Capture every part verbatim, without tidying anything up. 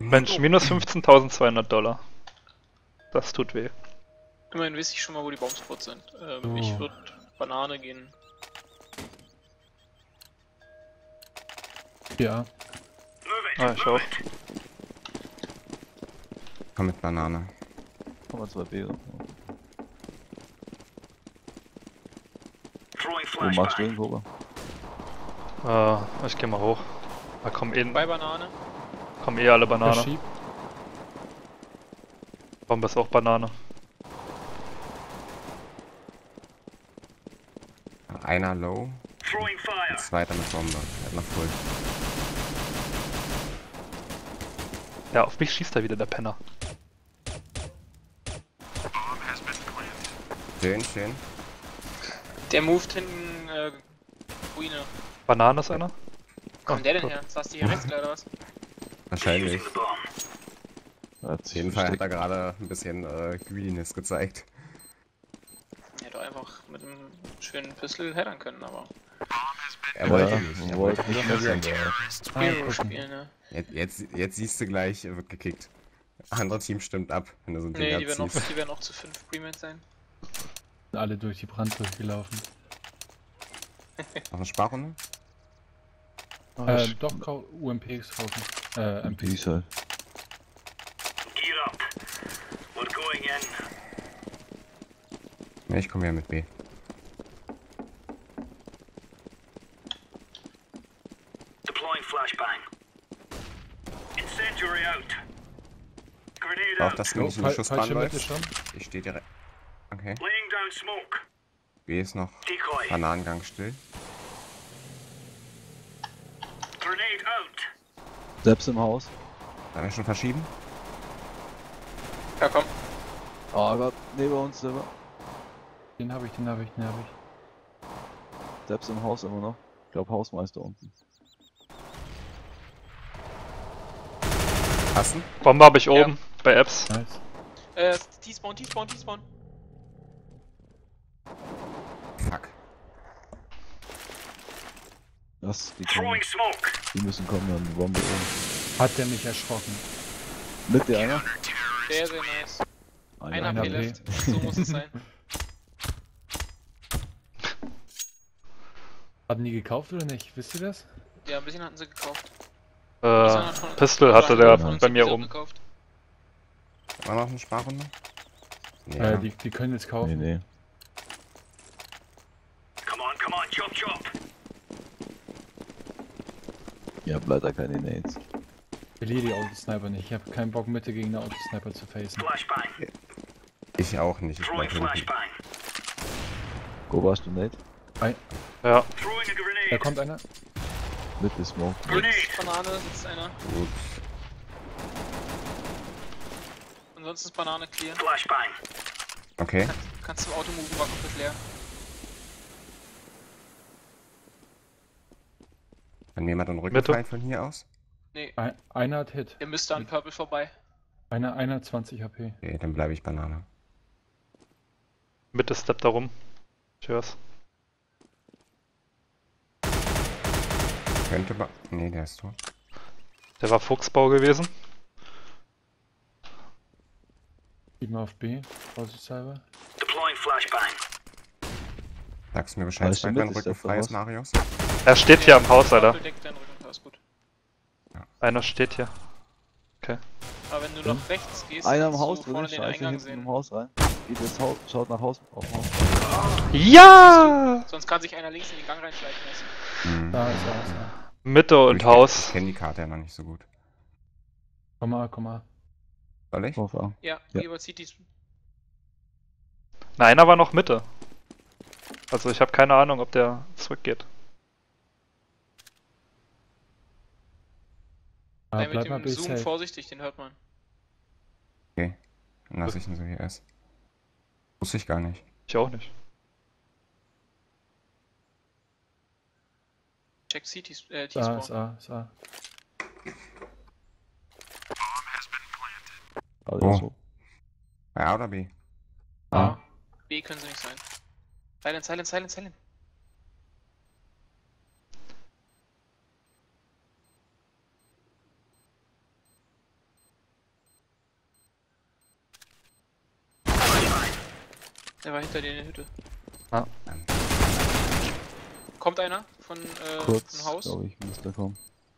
Mensch, minus fünfzehntausendzweihundert Dollar. Das tut weh. Immerhin weiß ich schon mal, wo die Bombspots sind. Ähm, Oh. Ich würde Banane gehen. Ja. Ah, ich auch. Komm mit Banane. Komm mal zwei B. Wo magst du hin, Cobra? Äh, ich geh mal hoch. Da kommen eh, Bei Banane. kommen eh alle Banane. Verschieb. Bombe ist auch Banane. Einer low. Ein zweiter mit Bombe. Er hat noch voll. Ja, auf mich schießt er wieder, der Penner. Schön, schön. Der moved hinten, äh, Ruine. Banane ist einer? Wo kommt der denn her? Saß die hier rechts oder was? Wahrscheinlich. Er hat Auf jeden Fall hat er gerade ein bisschen äh, Greediness gezeigt. Er hätte doch einfach mit einem schönen Pistol headern können, aber. Er wollte Ja, nicht. Er wollte wollte nicht nicht. messen, ja. Hero gucken. spielen, ne? Jetzt, jetzt, jetzt siehst du gleich, er wird gekickt. Andere Team stimmt ab, wenn du so ein Ding Nee, die werden, auch, abziehst. die werden auch zu fünf Premade sein. Alle durch die Brand durchgelaufen. Noch eine Sparrunde? Ah, Äh, ich- doch, kau- U M Ps kaufen. Äh, M M P Ps. ist halt. Ne, ich komme ja mit B. Auch das Oh, nicht in die fal Schussbahn falsche Mitte läuft. schon. Ich stehe direkt. Okay. B ist noch Bananengang still. Selbst im Haus. Kann er schon verschieben? Ja, komm. Oh Gott, neben uns selber. Den habe ich, den habe ich, den habe ich. Selbst im Haus immer noch. Ich glaube Hausmeister unten. Passen? Bombe habe ich Ja. oben, bei Apps. Nice. Äh, T-Spawn, T-Spawn, T-Spawn. Fuck. Das, die kommen. Die müssen kommen, dann die Bombe oben. Hat der mich erschrocken. Mit dir einer? Sehr, sehr nice. Ein Einer A P P. left. So muss es sein. Hatten die gekauft oder nicht? Wisst ihr das? Ja, ein bisschen hatten sie gekauft. Äh, Pistol hatte der bei mir oben. Gekauft. War noch eine Sparrunde? Nee, Äh, ja. die, die können jetzt Nee, kaufen. nee. Ihr habt leider keine Nades. Ich verliere die Autosniper nicht. Ich habe keinen Bock, Mitte gegen eine Autosniper zu facen. Ich auch nicht. Ich bleib hinten. Wo warst du, Nate? Ja, Da kommt einer. Mit ist Smoke. Links, Banane, sitzt einer. Gut. Ansonsten ist Banane clear. Okay. Kannst du Auto moven, war komplett leer. Kann mir jemand einen Rücken Mitte. fallen von hier aus? Nee, Ein, einer hat Hit. ihr müsst an Purple vorbei. Einer, einer hat zwanzig H P. Okay, dann bleibe ich Banane. Mitte steppt da rum. Ich hör's. Könnte ba... Nee, der ist tot. Der war Fuchsbau gewesen. Gib mal auf B. Vorsichtshalber. Sagst du mir Bescheid, Weißt du wenn mit, dein ist Rücken der frei ist, voraus? Marius? Er steht hier am Haus, Alter. Purple deckt deinen Rücken, alles gut. Einer steht hier. Aber wenn du Ja. nach rechts gehst, Einer im kannst Haus du drin, vorne den scheiße, Eingang hinten sehen. im Haus rein. Geht das Haus, schaut nach Haus, auf Haus. Ja! Sonst kann sich einer links in den Gang reinschleichen lassen. Hm. Da ist er, ist er. Mitte Ich und kenn- Haus. Ich kenne die Karte ja noch nicht so gut. Komm mal, komm mal. Soll ich? Auf A. Ja, Ja. ja. überzieht die. Nein, einer war noch Mitte. Also ich habe keine Ahnung, ob der zurückgeht. Ah, Sei mit bleib mal dem B Zoom safe. vorsichtig, den hört man. Okay. Dann lasse ich ihn so wie er ist. Wusste ich gar nicht. Ich auch nicht. Check C, T- äh, Ist A, ist T-Spawn. A, ist A. Also Oh. so. Bei A oder B? A. B können sie nicht sein. Silent, silent, silent, silent. Der war hinter dir in der Hütte. Ah. Kommt einer von äh, Kurz, vom Haus? glaube ich, muss da kommen.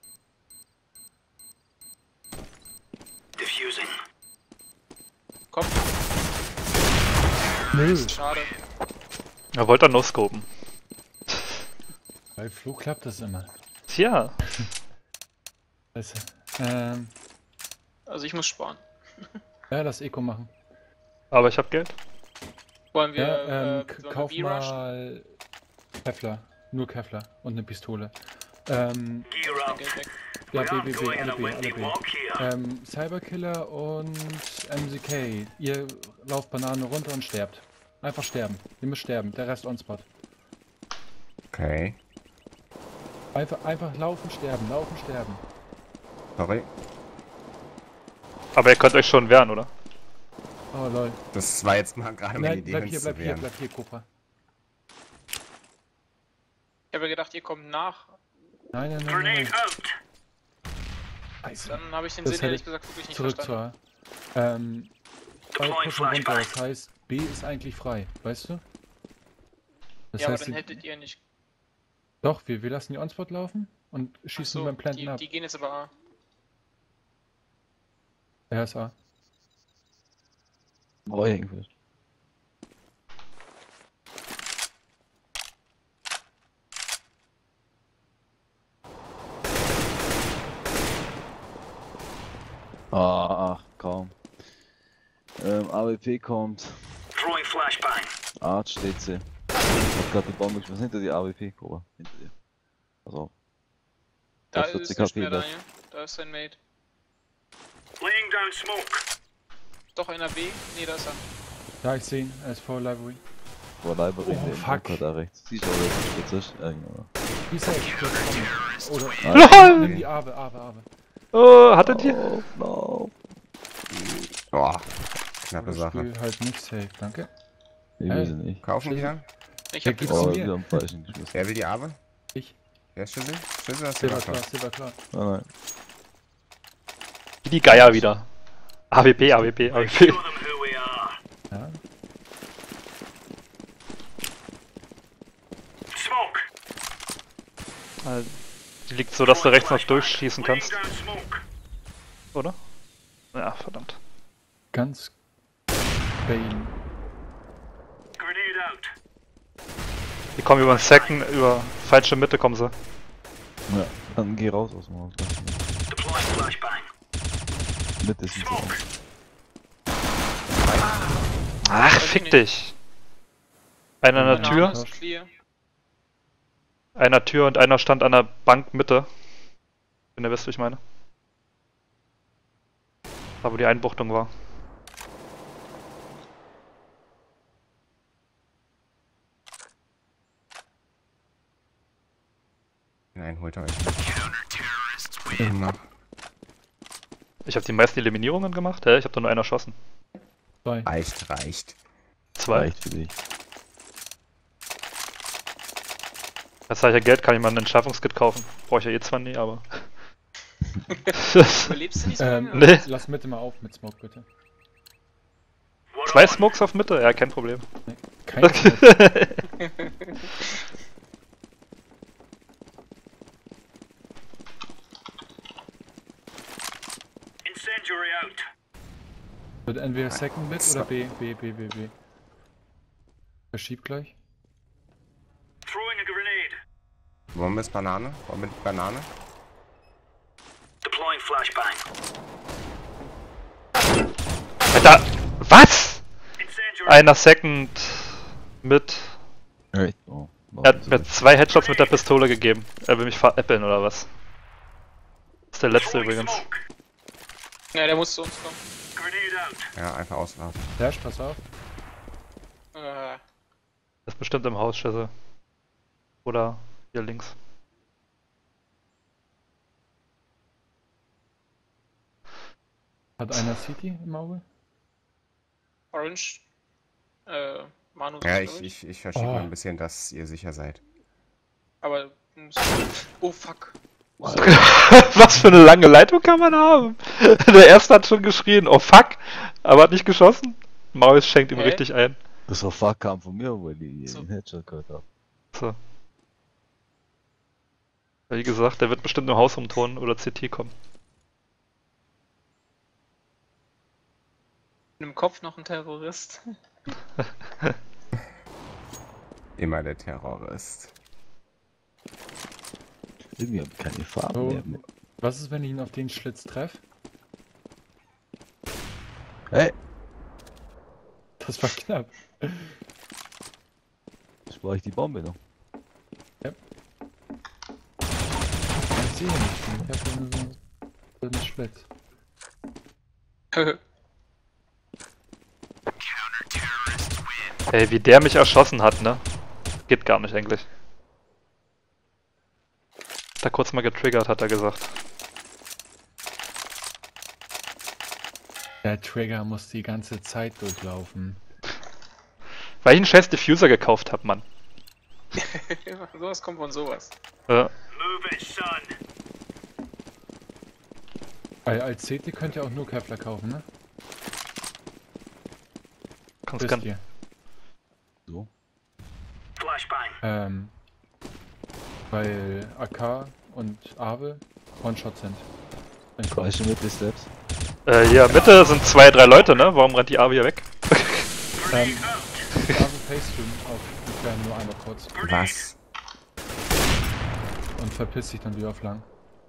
Kommt. Nö. Schade. Er wollte dann no-scopen. Bei Flo klappt das immer. Tja. Scheiße. Ähm, Also ich muss sparen. ja, lass Eco machen. Aber ich hab Geld. Wollen wir, Ja, ähm, äh, k- sollen kauf wir B-Rushen? mal Kevlar. Nur Kevlar und eine Pistole. Ähm, Dein Geld weg. ja, B, B, B, alle B, alle B. Ähm, Cyberkiller und M C K. Ihr lauft Banane runter und sterbt. Einfach sterben. Ihr müsst sterben. Der Rest on-spot. Okay. Einfach, einfach laufen, sterben, laufen, sterben. Sorry. Aber ihr könnt euch schon wehren, oder? Oh lol. Das war jetzt mal gerade meine Nein, Idee, bleib uns hier, zu bleib hier, wehren. bleib hier, Cobra. Ich habe ja gedacht, ihr kommt nach. Nein, nein, nein, nein. Scheiße. Dann habe ich den Das Sinn hätte ehrlich ich gesagt wirklich nicht Zurück verstanden. zur... Ähm... Zwei pushen runter, das heißt, B ist eigentlich frei, weißt du? Das Ja, aber heißt, dann die- hättet ihr nicht... doch, wir, wir lassen die On-Spot laufen und Ach schießen so, beim Planten die, ab. die gehen jetzt aber A. R S A. Oh, irgendwas. Ah, ach, kaum. Ähm, A W P kommt. Arch steht sie. Hat gerade die Bombe geschossen. Hinter dir A W P, Cobra. Hinter dir. Pass auf. Da Das ist vierzig nicht K P mehr das. Daniel. Da ist sein Mate. Doch einer B? Nee, da ist er. Ja, ich sehe ihn, er ist vor Library. Vor Library, Oh, der fuck. Bunker da rechts. Siehst du, oder ist ein Spitzisch? Ja, genau. Wie ist er jetzt? Jetzt kommen. Oder... Ah, Nimm die Abe, Abe, Abe. Oh, hattet ihr? Lauf, lauf. Boah. Knappe Das Sache. Spiel halt nicht safe, danke. Ich Äh, will sie nicht. Kaufen wir? Ich Ja, hab gib's den Oh, mir. wir haben falschen geschmissen. Wer will die Arme? Ich. Wer ist Schüssel? Schüssel oder Silber Silberklar? klar, Silber klar. Nein, nein. Wie die Geier wieder. A W P, A W P, A W P. Ja. Also, die liegt so, dass du rechts noch durchschießen kannst. Oder? Ja, verdammt. Ganz... Bane. Die kommen über den Second, über falsche Mitte kommen sie. Ja, dann geh raus aus dem Haus. Mitte ist ein Zimmer. Ach, fick dich. Einer an der Banane Tür, ist clear. einer Tür und einer stand an der Bank Mitte. Wenn ihr wisst, wie ich meine. Da wo die Einbuchtung war. Nein, holt euch. Nach. Ich habe die meisten Eliminierungen gemacht, hä? Ich habe da nur einen erschossen. Zwei. Reicht, reicht. Zwei. Reicht für dich. Jetzt habe ich ja Geld, kann ich mal ein Entschärfungskit kaufen. Brauche ich ja eh zwar nie, aber... Überlebst du nicht so Ähm, lange? Nee. Lass Mitte mal auf mit Smoke, bitte. Zwei Smokes auf Mitte? Ja, kein Problem. Kein Smoke. Wird entweder Second mit oder B, B, B, B, B. Verschieb gleich. Bombe ist Banane. Bombe ist Banane. Alter, was? Einer Second mit... Echt? Oh. Er hat mir zwei Headshots mit der Pistole gegeben. Er will mich veräppeln oder was? Das ist der letzte übrigens. Ja, der muss zu uns kommen. Ja, einfach auslaufen. Dash, pass auf. Äh, Der ist bestimmt im Haus, Schisse. Oder hier links. Hat einer City im Auge? Orange. Äh, Manu ist Ja, glaub ich, ich, ich verschiebe Oh. mal ein bisschen, dass ihr sicher seid. Aber du musst... Oh fuck. Was für eine lange Leitung kann man haben? Der erste hat schon geschrien, oh fuck, aber hat nicht geschossen. Maus schenkt ihm Hä? richtig ein. Das war Fuck kam von mir, weil die So. den Headshot gehört haben. So. Wie gesagt, der wird bestimmt im Haus rumturnen oder C T kommen. Im Kopf noch ein Terrorist. Immer der Terrorist. Irgendwie hab ich keine Farbe So, mehr. was ist, wenn ich ihn auf den Schlitz treffe? Hey! Das war knapp. Jetzt brauche ich die Bombe noch. Ich sehe ihn nicht. Ich hab nur so so einen Schlitz. Ey, wie der mich erschossen hat, ne? Geht gar nicht eigentlich. Hat er kurz mal getriggert, hat er gesagt. Der Trigger muss die ganze Zeit durchlaufen. Weil ich einen scheiß Diffuser gekauft hab, Mann. Sowas kommt von sowas. Äh, Weil als C T könnt ihr auch nur Kevlar kaufen, ne? kannst Wisst kann, ihr. So. Ähm, weil A K und Ave One-Shot sind. Wenn ich Weißt du mit den Steps? äh, hier, Mitte sind zwei, drei Leute, ne? Warum rennt die A hier weg? Ähm, Ave Facetune auf die Kleinen nur einmal kurz Was? und verpisst sich dann wieder auf lang.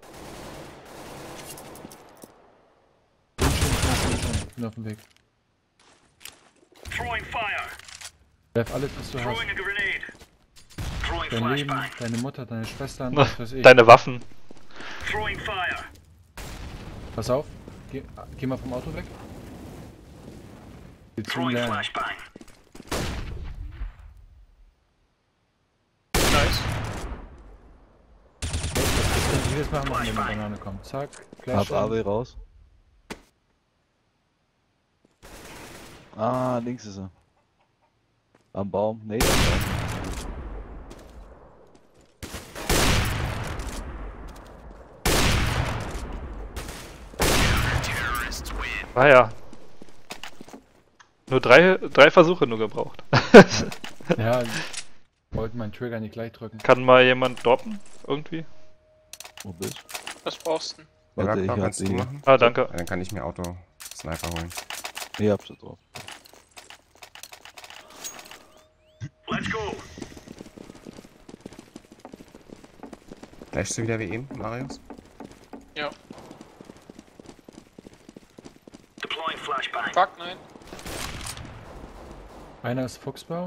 Bin schon, bin schon, schon, bin auf dem Weg. Werf alles, was du hast. Dein Leben, deine Mutter, deine Schwestern, was weiß ich. Deine Waffen. Pass auf, geh, geh mal vom Auto weg. Geh zu lernen. Nice. Das können wir jedes Mal machen, wenn eine Banane kommt. Zack, Hab Flash. A W raus. Ah, links ist er. Am Baum. Nee, am Baum. Ah ja. Nur drei, drei Versuche nur gebraucht. Ja, wollten meinen Trigger nicht gleich drücken. Kann mal jemand droppen? Irgendwie? Wo bist du? Was brauchst du denn? Warte, ich Ja, hab kannst du die. machen? Ah, danke. Dann kann ich mir Auto-Sniper holen. Ich hab schon drauf. Flashst du wieder wie eben, Marius? Ja. Fuck, nein. Einer ist Fuchsbau.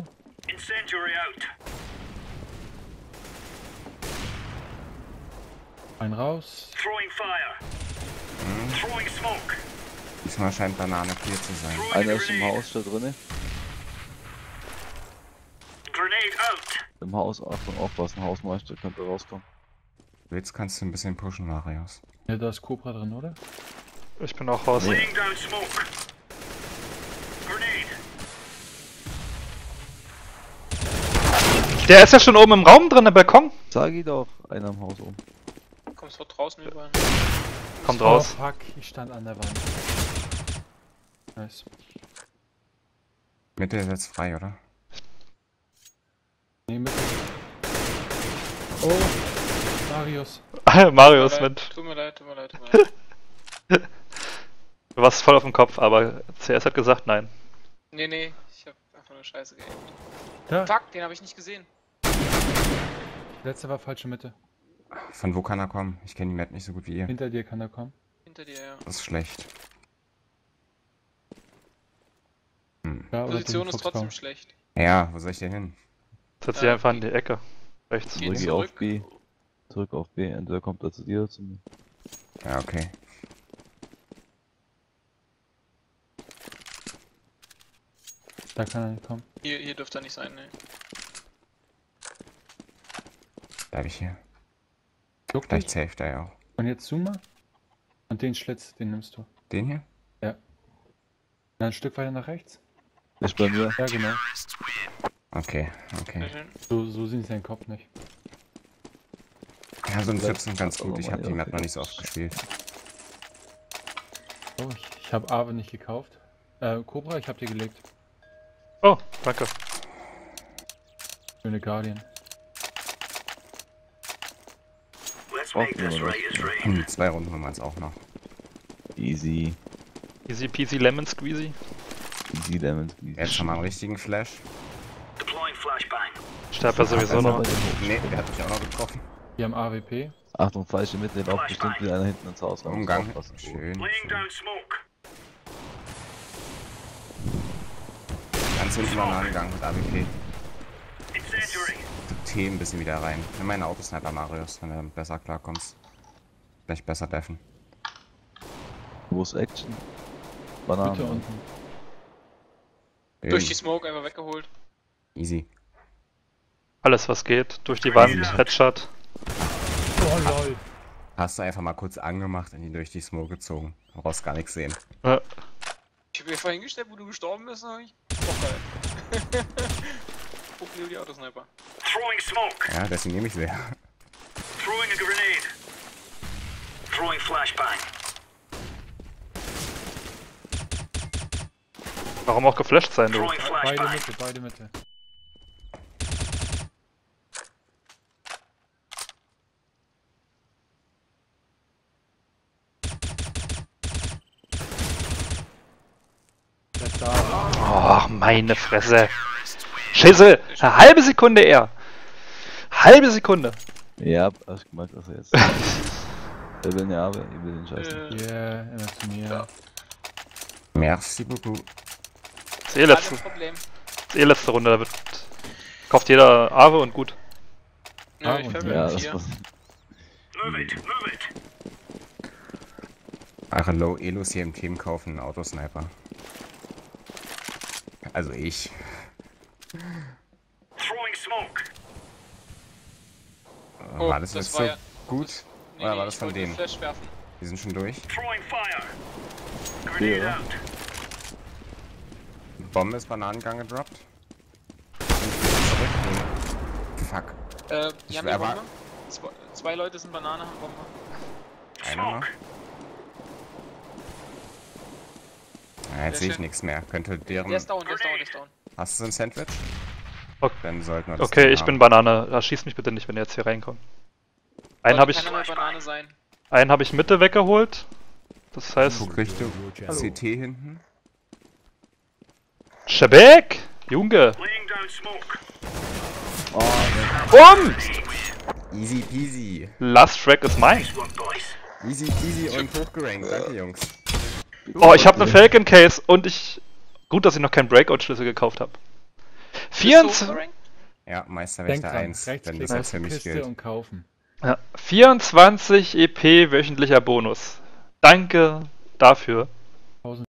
Ein raus. Diesmal scheint Banane clear zu sein. Einer ist im Haus da drinne. Im Haus, Achtung, aufpassen, Hausmeister könnte rauskommen. Willst, kannst du ein bisschen pushen, Marius. Ja, da ist Cobra drin, oder? Ich bin auch raus. Nee. Der ist ja schon oben im Raum drin, im Balkon. Sag ich doch, einer im Haus oben. Kommst du draußen überall? Kommt Oh, raus. fuck, ich stand an der Wand. Nice. Mitte ist jetzt frei, oder? Nee, mit. Oh, Marius. Marius Tut mir mit. leid, tut mir leid, tut mir leid, tut mir leid. Du warst voll auf dem Kopf, aber C S hat gesagt nein. Nee, nee, ich hab einfach nur Scheiße geaimt. Da, Fuck, den habe ich nicht gesehen. letzte war falsche Mitte. Von wo kann er kommen? Ich kenne die Map nicht so gut wie ihr. Hinter dir kann er kommen. Hinter dir, ja. Das ist schlecht. Hm. Da, oder Position den ist Fuchsbau. trotzdem schlecht. Ja, wo soll ich denn hin? Setz Ja, dich einfach in die- die Ecke. Rechts. Geh Zurück zurück. auf B. Zurück auf B. Entweder kommt er zu dir oder zu mir. Ja, okay. Da kann er nicht kommen. Hier, hier dürfte er nicht sein, ne. Bleib ich hier. Juck Vielleicht dich. safe er ja auch. Und jetzt zoom mal. Und den Schlitz, den nimmst du. Den hier? Dann ein Stück weiter nach rechts. Ist bei mir. Ja, genau. Okay, Sehr okay. schön. So, so sieht sein Kopf nicht. Ja, so ein Vielleicht Pfützen ganz aber gut. Ich mal habe die Map irgendwie noch nicht so oft gespielt. Oh, ich, ich habe Ave nicht gekauft. Äh, Cobra, ich hab dir gelegt. Oh, danke. Schöne Guardian. Braucht nur noch. Hm, zwei Runden haben wir jetzt auch noch. Easy. Easy peasy lemon squeezy. Easy Lemon. Easy. Jetzt schon mal einen richtigen Flash. Sterb ja sowieso noch. Ne, der hat mich auch noch getroffen. Wir haben A W P. Achtung, falsche Mitte, lauft bestimmt wieder einer hinten ins Haus rein. Umgang. Muss aufpassen. Schön. schön. Ganz hinten am Angang mit A W P. Die Themen ein bisschen wieder rein. Nimm meine Autosniper, Marius, wenn du damit besser klarkommst. Vielleicht besser deffen. Wo ist Action? Banane. Bitte unten. Durch die Smoke einfach weggeholt. Easy. Alles was geht. Durch die Wand, Headshot. Oh lol. Hast du einfach mal kurz angemacht und ihn durch die Smoke gezogen. Du brauchst gar nichts sehen. Äh, Ich hab mir vorhin gestellt, wo du gestorben bist, hab ich. Oh geil. Guck mir die Autosniper. Throwing smoke. Ja, deswegen nehme ich sie. Throwing a grenade. Throwing flashbang. warum auch geflasht sein, du? Throwing Beide flashbang. Mitte, beide Mitte. Der ist da. Oh, meine Fresse. Scheiße, eine halbe Sekunde eher. Halbe Sekunde. Ja, hab ich gemerkt, dass er jetzt. Er will eine Arbeit, ich will den Scheiß nicht. Äh, Yeah, immer zu mir. Merci beaucoup. Das ist eh letzte, kein Problem. das ist eh letzte Runde, da wird. Kauft jeder Ave und gut. Ja, Ah, ich und fällt Ja, mir das vier. war. Move it, move it. Eure Low Elos hier im Team kaufen einen Autosniper. Also ich. Throwing smoke. Äh, Oh, war das, das jetzt war so ja- gut? das- Nee, Oder nee, war das ich von wollte den denen? Flash werfen. Die sind schon durch. Throwing fire. Hier, Grenade oder? out. Bombe ist Bananengang gedroppt. Zurück. Fuck. Äh, Ich die haben die wär- Bombe. Zwei, zwei Leute sind Banane, haben Bombe. Einer noch. Smoke. Ja, jetzt sehe ich schön. nichts mehr. Könnte deren. Der ist down, der ist down, der ist down. Hast du so ein Sandwich? Okay. Dann sollten wir das Okay, Ding ich bin haben. Banane. Da schieß mich bitte nicht, wenn ihr jetzt hier reinkommt. Einen habe ich, Keiner mehr Banane sein. einen habe ich Mitte weggeholt. Das heißt, Guck Richtung C T hinten. Schebeck! Junge! Laying down smoke. Bumm! Easy peasy. Last Track ist mein. Nice work, boys. Easy peasy und hochgerankt. Danke, Jungs. Oh, ich habe eine Falcon Case und ich. Gut, dass ich noch keinen Breakout-Schlüssel gekauft habe. Bist du vierundzwanzig, hochgerankt? Ja, Denk Meisterwächter dran, eins, wenn das Rechtsklick jetzt auf für die mich Kiste gilt. und kaufen. ja, vierundzwanzig E P wöchentlicher Bonus. Danke dafür.